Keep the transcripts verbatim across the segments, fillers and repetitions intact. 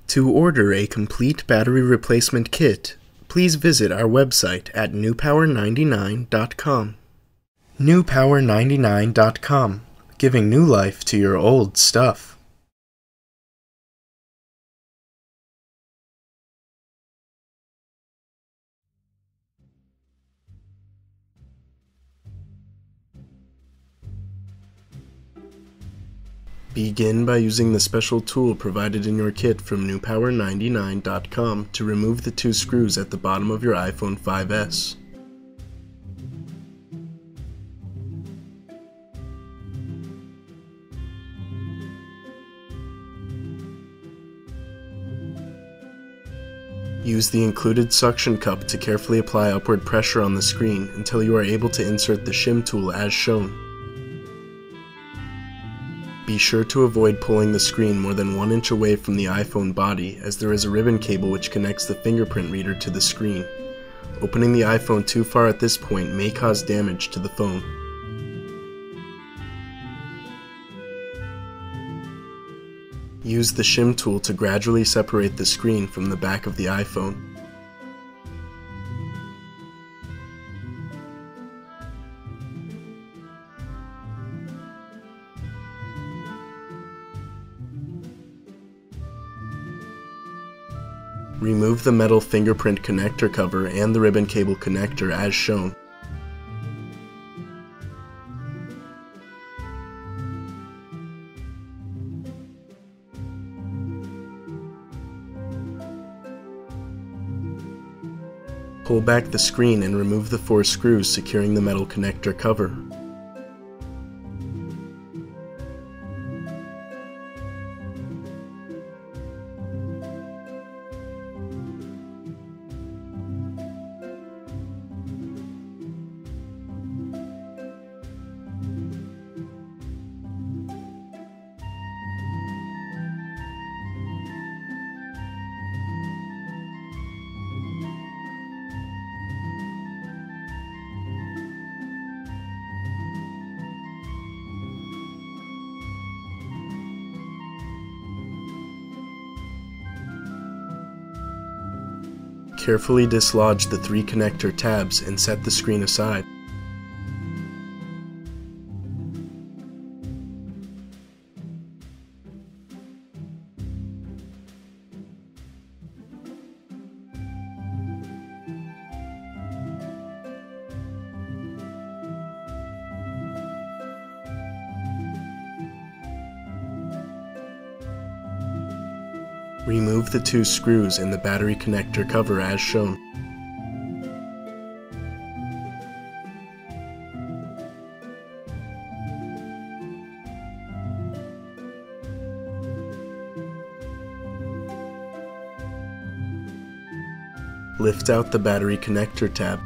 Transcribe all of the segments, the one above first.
To order a complete battery replacement kit, please visit our website at new power ninety-nine dot com. new power ninety-nine dot com, giving new life to your old stuff. Begin by using the special tool provided in your kit from new power ninety-nine dot com to remove the two screws at the bottom of your iPhone five S. Use the included suction cup to carefully apply upward pressure on the screen until you are able to insert the shim tool as shown. Be sure to avoid pulling the screen more than one inch away from the iPhone body, as there is a ribbon cable which connects the fingerprint reader to the screen. Opening the iPhone too far at this point may cause damage to the phone. Use the shim tool to gradually separate the screen from the back of the iPhone. Remove the metal fingerprint connector cover and the ribbon cable connector as shown. Pull back the screen and remove the four screws securing the metal connector cover. Carefully dislodge the three connector tabs and set the screen aside. Remove the two screws in the battery connector cover as shown. Lift out the battery connector tab.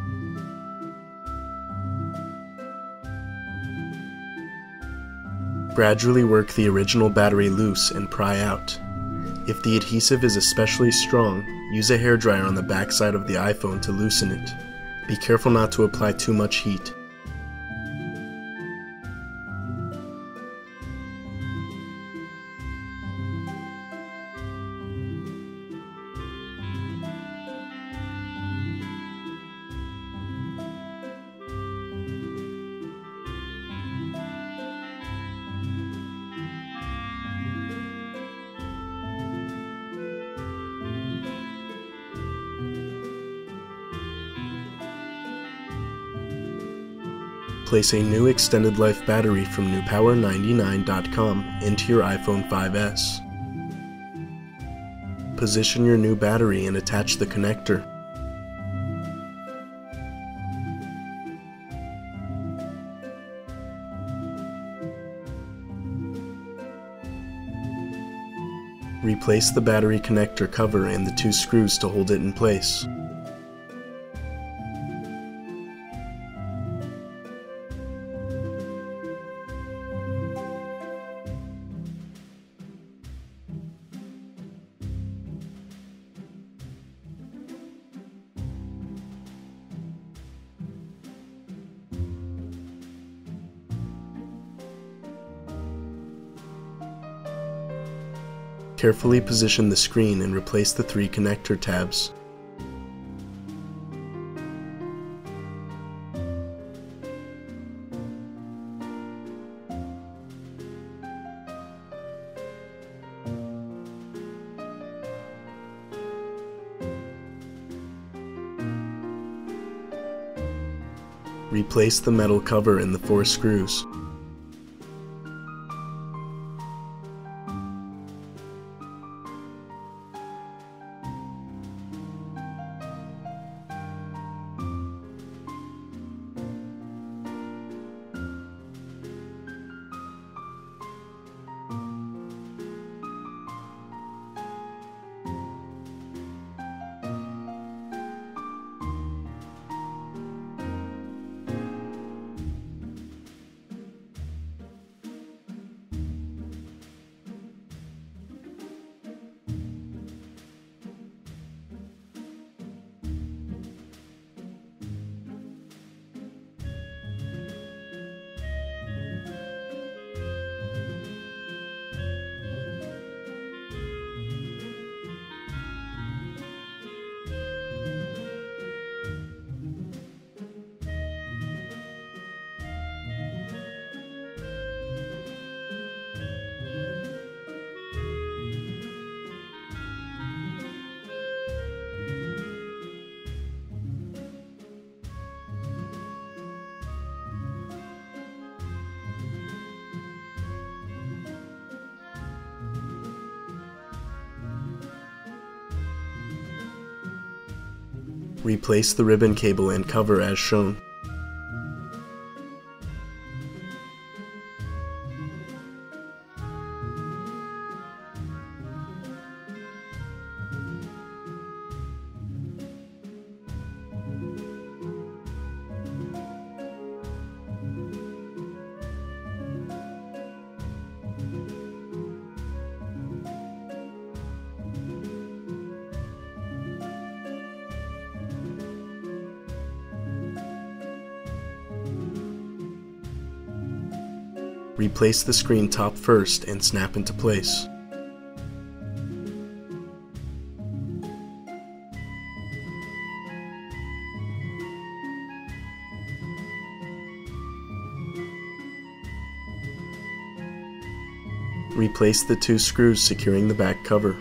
Gradually work the original battery loose and pry out. If the adhesive is especially strong, use a hairdryer on the back side of the iPhone to loosen it. Be careful not to apply too much heat. Place a new extended life battery from new power ninety-nine dot com into your iPhone five S. Position your new battery and attach the connector. Replace the battery connector cover and the two screws to hold it in place. carefully position the screen and replace the three connector tabs. Replace the metal cover in the four screws. Replace the ribbon cable and cover as shown. Replace the screen top first and snap into place. Replace the two screws securing the back cover.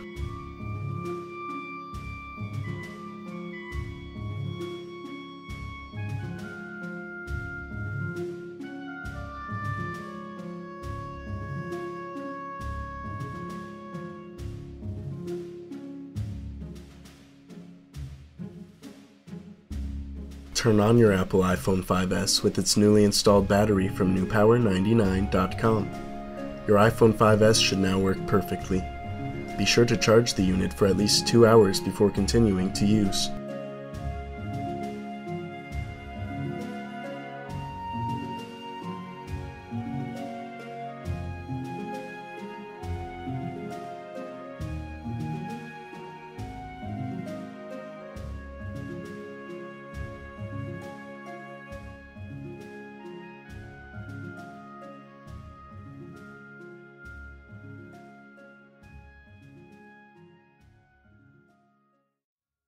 Turn on your Apple iPhone five S with its newly installed battery from new power ninety-nine dot com. Your iPhone five S should now work perfectly. Be sure to charge the unit for at least two hours before continuing to use.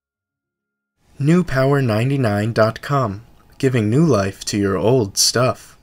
new power ninety-nine dot com, giving new life to your old stuff.